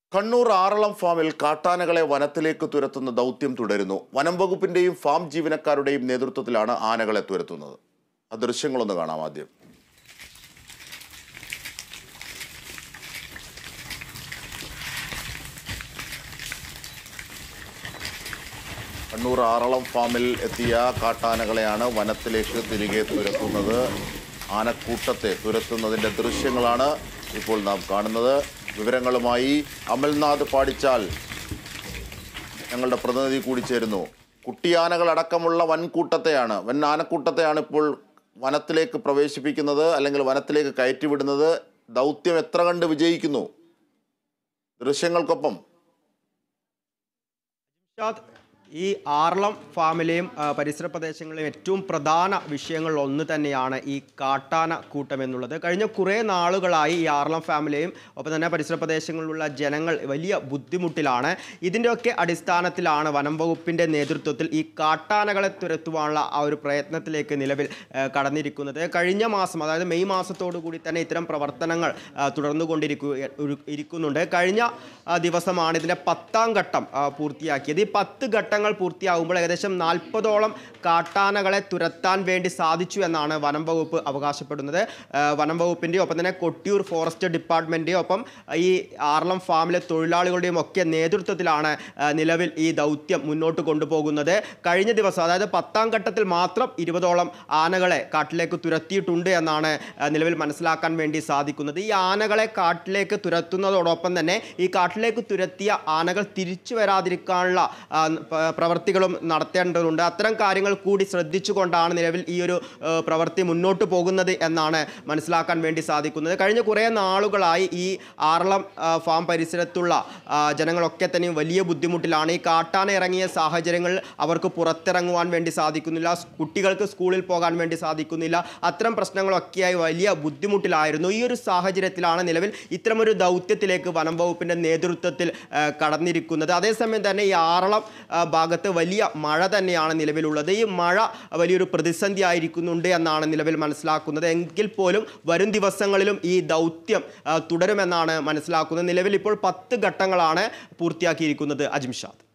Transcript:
കണ്ണൂർ ആറളം ഫാമിൽ കാട്ടാനകളെ വനത്തിലേക്ക് തുരത്തുന്ന ദൗത്യം തുടരുന്നു. വനം വകുപ്പിന്റെയും ഫാം ജീവനക്കാരുടെയും നേതൃത്വത്തിലാണ് ആനകളെ തുരത്തുന്നത്. ആ ദൃശ്യങ്ങളൊന്ന് കാണാം ആദ്യം. കണ്ണൂർ ആറളം ഫാമിൽ എത്തിയ കാട്ടാനകളെയാണ് വനത്തിലേക്ക് തിരികെ തുരത്തുന്നത്. ആനക്കൂട്ടത്തെ തുരത്തുന്നതിൻ്റെ ദൃശ്യങ്ങളാണ് ഇപ്പോൾ നാം കാണുന്നത്. വിവരങ്ങളുമായി അമൽനാഥ് പാടിച്ചാൽ ഞങ്ങളുടെ പ്രതിനിധി കൂടി ചേരുന്നു. കുട്ടിയാനകൾ അടക്കമുള്ള വൻ ആനക്കൂട്ടത്തെയാണ് ഇപ്പോൾ വനത്തിലേക്ക് പ്രവേശിപ്പിക്കുന്നത്, അല്ലെങ്കിൽ വനത്തിലേക്ക് കയറ്റിവിടുന്നത്. ദൗത്യം എത്ര കണ്ട് വിജയിക്കുന്നു? ദൃശ്യങ്ങൾക്കൊപ്പം ഈ ആറളം ഫാമിലെയും പരിസര പ്രദേശങ്ങളിലെയും ഏറ്റവും പ്രധാന വിഷയങ്ങളിൽ ഒന്ന് തന്നെയാണ് ഈ കാട്ടാന കൂട്ടം എന്നുള്ളത്. കഴിഞ്ഞ കുറേ നാളുകളായി ഈ ആറളം ഫാമിലെയും ഒപ്പം തന്നെ പരിസര പ്രദേശങ്ങളിലുള്ള ജനങ്ങൾ വലിയ ബുദ്ധിമുട്ടിലാണ്. ഇതിൻ്റെയൊക്കെ അടിസ്ഥാനത്തിലാണ് വനം വകുപ്പിൻ്റെ നേതൃത്വത്തിൽ ഈ കാട്ടാനകളെ തുരത്തുവാനുള്ള ആ ഒരു പ്രയത്നത്തിലേക്ക് നിലവിൽ കടന്നിരിക്കുന്നത്. കഴിഞ്ഞ മാസം, അതായത് മെയ് മാസത്തോടു കൂടി തന്നെ ഇത്തരം പ്രവർത്തനങ്ങൾ തുടർന്നുകൊണ്ടിരിക്കുന്നുണ്ട്. കഴിഞ്ഞ ദിവസമാണ് ഇതിൻ്റെ 10ാം ഘട്ടം പൂർത്തിയാക്കിയത്. ഈ 10 ഘട്ടങ്ങൾ പൂർത്തിയാകുമ്പോൾ ഏകദേശം 40ഓളം കാട്ടാനകളെ തുരത്താൻ വേണ്ടി സാധിച്ചു എന്നാണ് വനം വകുപ്പ് അവകാശപ്പെടുന്നത്. വനം വകുപ്പിൻ്റെയും ഒപ്പം തന്നെ കൊട്ടിയൂർ ഫോറസ്റ്റ് ഡിപ്പാർട്ട്മെൻറ്റിൻ്റെയും ഒപ്പം ഈ ആറളം ഫാമിലെ തൊഴിലാളികളുടെയും ഒക്കെ നേതൃത്വത്തിലാണ് നിലവിൽ ഈ ദൗത്യം മുന്നോട്ട് കൊണ്ടുപോകുന്നത്. കഴിഞ്ഞ ദിവസം, അതായത് 10ാം ഘട്ടത്തിൽ മാത്രം 20ഓളം ആനകളെ കാട്ടിലേക്ക് തുരത്തിയിട്ടുണ്ട് എന്നാണ് നിലവിൽ മനസ്സിലാക്കാൻ വേണ്ടി സാധിക്കുന്നത്. ഈ ആനകളെ കാട്ടിലേക്ക് തുരത്തുന്നതോടൊപ്പം തന്നെ ഈ കാട്ടിലേക്ക് തുരത്തിയ ആനകൾ തിരിച്ചു വരാതിരിക്കാനുള്ള പ്രവൃത്തികളും നടത്തേണ്ടതുണ്ട്. അത്തരം കാര്യങ്ങൾ കൂടി ശ്രദ്ധിച്ചുകൊണ്ടാണ് നിലവിൽ ഈ ഒരു പ്രവൃത്തി മുന്നോട്ട് പോകുന്നത് എന്നാണ് മനസ്സിലാക്കാൻ വേണ്ടി സാധിക്കുന്നത്. കഴിഞ്ഞ കുറേ നാളുകളായി ഈ ആറളം ഫാം പരിസരത്തുള്ള ജനങ്ങളൊക്കെ തന്നെ വലിയ ബുദ്ധിമുട്ടിലാണ്. ഈ കാട്ടാന ഇറങ്ങിയ സാഹചര്യങ്ങളിൽ അവർക്ക് പുറത്തിറങ്ങുവാൻ വേണ്ടി സാധിക്കുന്നില്ല, കുട്ടികൾക്ക് സ്കൂളിൽ പോകാൻ വേണ്ടി സാധിക്കുന്നില്ല. അത്തരം പ്രശ്നങ്ങളൊക്കെയായി വലിയ ബുദ്ധിമുട്ടിലായിരുന്നു. ഈ ഒരു സാഹചര്യത്തിലാണ് നിലവിൽ ഇത്തരമൊരു ദൗത്യത്തിലേക്ക് വനം വകുപ്പിൻ്റെ നേതൃത്വത്തിൽ കടന്നിരിക്കുന്നത്. അതേസമയം തന്നെ ഈ ആറളം ഭാഗത്ത് വലിയ മഴ തന്നെയാണ് നിലവിലുള്ളത്. ഈ മഴ വലിയൊരു പ്രതിസന്ധി ആയിരിക്കുന്നുണ്ട് എന്നാണ് നിലവിൽ മനസ്സിലാക്കുന്നത്. എങ്കിൽ പോലും വരും ദിവസങ്ങളിലും ഈ ദൗത്യം തുടരുമെന്നാണ് മനസ്സിലാക്കുന്നത്. നിലവിൽ ഇപ്പോൾ 10 ഘട്ടങ്ങളാണ് പൂർത്തിയാക്കിയിരിക്കുന്നത്. അജിംഷാദ്.